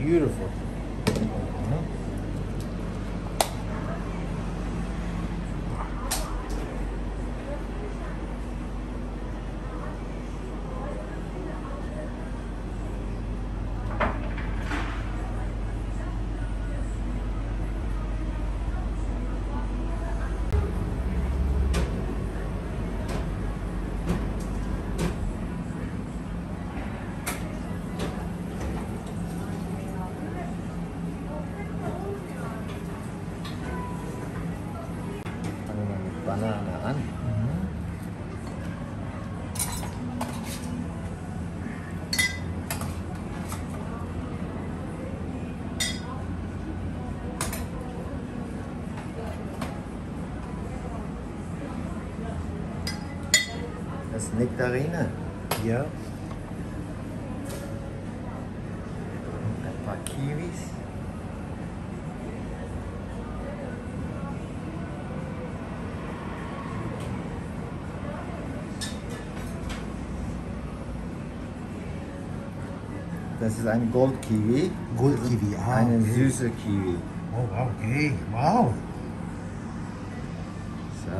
beautiful. Banane an. Das ist Nektarine. Ja. Ein paar Kiwis. Das ist ein Goldkiwi. Goldkiwi, Eine okay. süße Kiwi. Oh, okay, wow. So.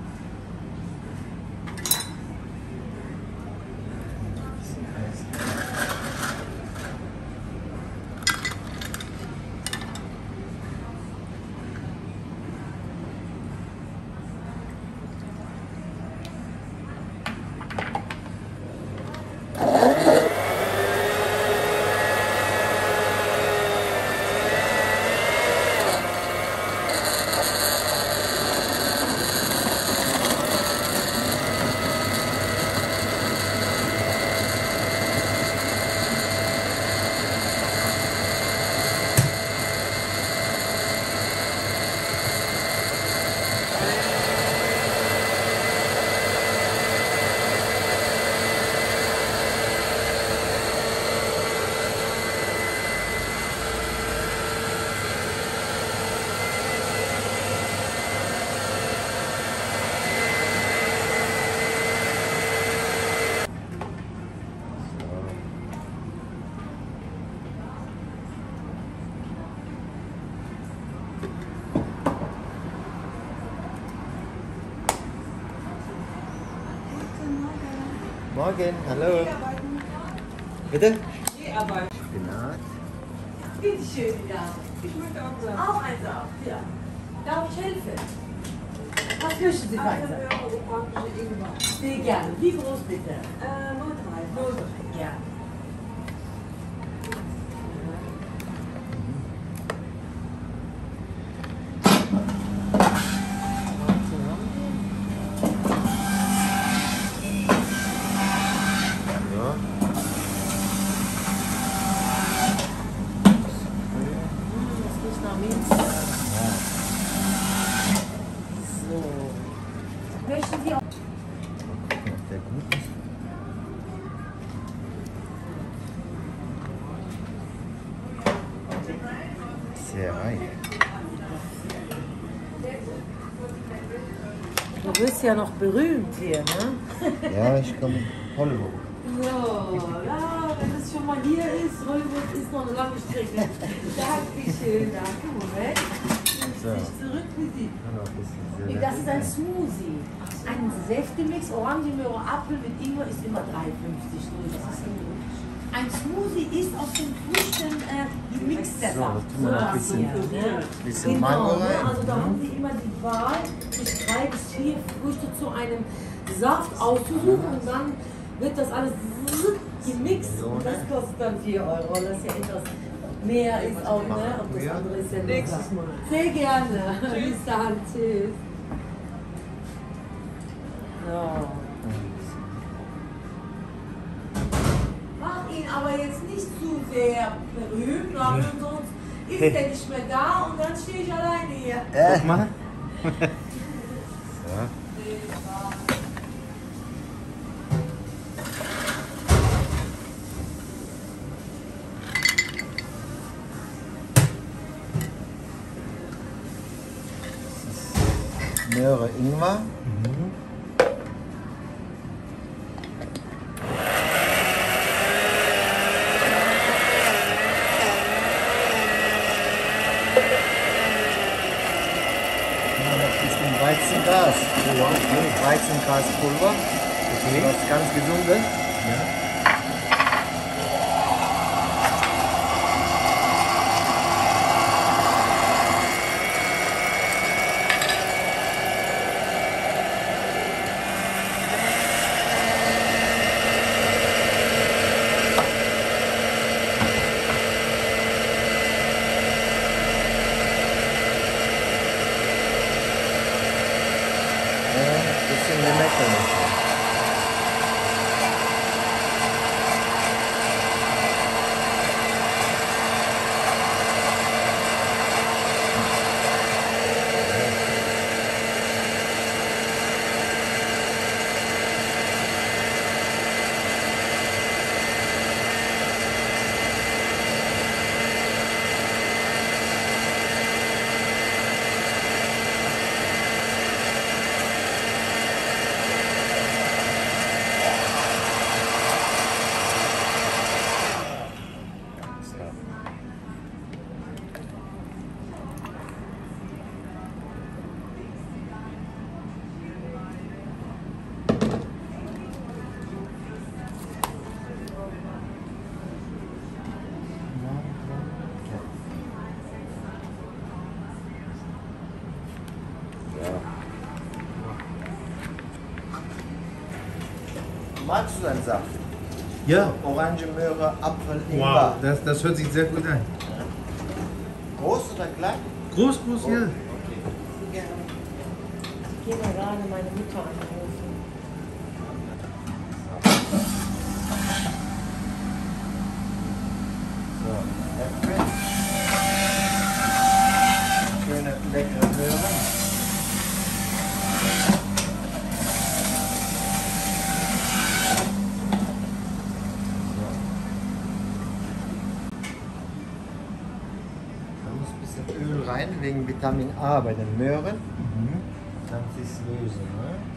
Morgen, hallo. Bitte? Spinat. Bitte schön, ja. Ich möchte auch sagen. Auch eins auf, ja. Darf ich helfen? Was möchten Sie weiter? Sehr gerne. Wie groß bitte? 0,3. 0,3, ja. Möchten Sie auch? Ob der gut ist. Sehr reich. Du bist ja noch berühmt hier, ne? Ja, ich komme Hollywood. So, ja, wenn es schon mal hier ist, Hollywood ist noch eine lange Strecke. Dankeschön, danke, Moment. So. Sich zurück mit Sie. Das ist ein Smoothie. Ein Säftemix, Orangenmöhre, Apfel mit Ingwer ist immer 3,50. Ein Smoothie ist aus den Früchten gemixt. So, da tun wir noch ein bisschen Genau, Mango ne? rein. Also da haben Sie immer die Wahl, sich 3 bis 4 Früchte zu einem Saft auszusuchen und dann wird das alles gemixt und das kostet dann 4 €. Das ist ja etwas mehr ist auch, ne? Und das andere ist ja nächstes Mal. Sehr gerne. Bis dann. Tschüss. So. Mach ihn aber jetzt nicht zu sehr berühmt, weil sonst ist er nicht mehr da und dann stehe ich alleine hier. Guck mal. So. Möhre Ingwer. Weizengraspulver. Okay. Was ganz Gesundes. Ja. Bisschen Limette. Magst du einen Saft? Ja. Orange, Möhre, Apfel, Wow, Ingwer. das hört sich sehr gut an. Groß oder klein? Groß, ja. Gerne. Ich gehe mal gerade meine Mutter anrufen. So, Äpfel. Schöne, leckere Möhre. Da muss ein bisschen Öl rein, wegen Vitamin A bei den Möhren. Dann sich lösen. Ne?